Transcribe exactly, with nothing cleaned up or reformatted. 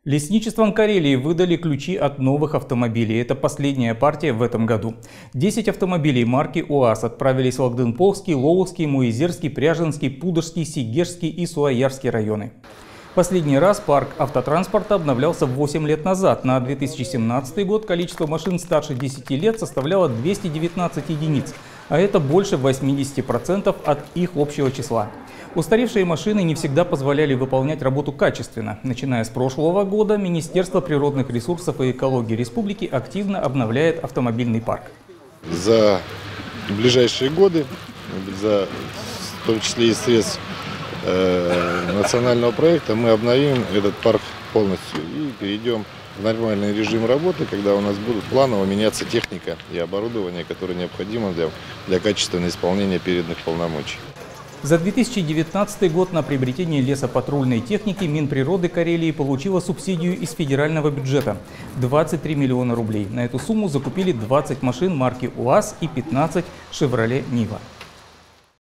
Лесничеством Карелии выдали ключи от новых автомобилей. Это последняя партия в этом году. десять автомобилей марки УАЗ отправились в Лагденполский, Лововский, Муизерский, Пряженский, Пудожский, Сигежский и Суаярский районы. Последний раз парк автотранспорта обновлялся восемь лет назад. На две тысячи семнадцатый год количество машин старше десяти лет составляло двести девятнадцать единиц, а это больше восьмидесяти процентов от их общего числа. Устаревшие машины не всегда позволяли выполнять работу качественно. Начиная с прошлого года Министерство природных ресурсов и экологии республики активно обновляет автомобильный парк. За ближайшие годы, за, в том числе и средств э, национального проекта, мы обновим этот парк полностью и перейдем в нормальный режим работы, когда у нас будут планово меняться техника и оборудование, которое необходимо для, для качественного исполнения переданных полномочий. За две тысячи девятнадцатый год на приобретение лесопатрульной техники Минприроды Карелии получила субсидию из федерального бюджета – двадцать три миллиона рублей. На эту сумму закупили двадцать машин марки УАЗ и пятнадцать «Шевроле Нива».